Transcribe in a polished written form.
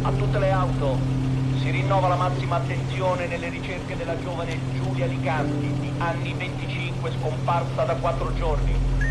A tutte le auto, si rinnova la massima attenzione nelle ricerche della giovane Giulia Licanti, di anni 25, scomparsa da 4 giorni.